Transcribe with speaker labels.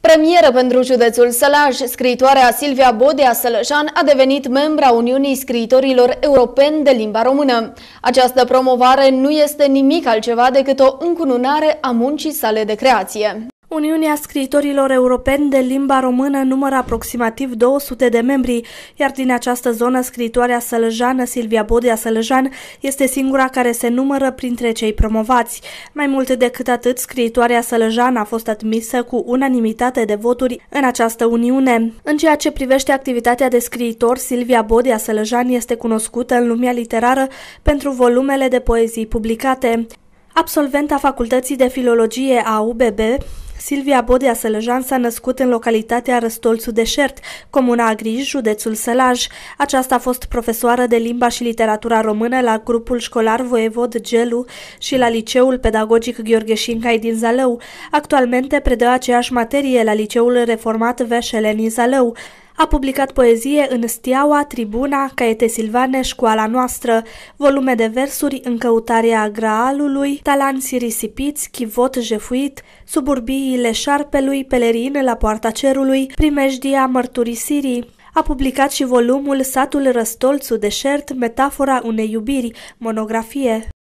Speaker 1: Premieră pentru județul Sălaj, scriitoarea Silvia Bodea Sălăjan a devenit membra Uniunii Scriitorilor Europeni de Limba Română. Această promovare nu este nimic altceva decât o încununare a muncii sale de creație.
Speaker 2: Uniunea Scriitorilor Europeni de Limba Română numără aproximativ 200 de membri, iar din această zonă scriitoarea sălăjană Silvia Bodea Sălăjan este singura care se numără printre cei promovați. Mai mult decât atât, scriitoarea Sălăjan a fost admisă cu unanimitate de voturi în această Uniune. În ceea ce privește activitatea de scriitor, Silvia Bodea Sălăjan este cunoscută în lumea literară pentru volumele de poezii publicate. Absolventa Facultății de Filologie a UBB, Silvia Bodea Sălăjan s-a născut în localitatea Răstolțu de Șert, comuna Agrij, județul Sălaj. Aceasta a fost profesoară de limba și literatura română la grupul școlar Voievod Gelu și la liceul pedagogic Gheorghe Șincai din Zalău. Actualmente predă aceeași materie la liceul reformat Veșeleni Zalău. A publicat poezie în Steaua, Tribuna, Caiete Silvane, Școala noastră, volume de versuri În căutarea Graalului, Talanți risipiți, Chivot jefuit, Suburbiile șarpelui, Pelerin la poarta cerului, Primejdia mărturisirii. A publicat și volumul Satul Răstolțu de Șert, Metafora unei iubiri, monografie.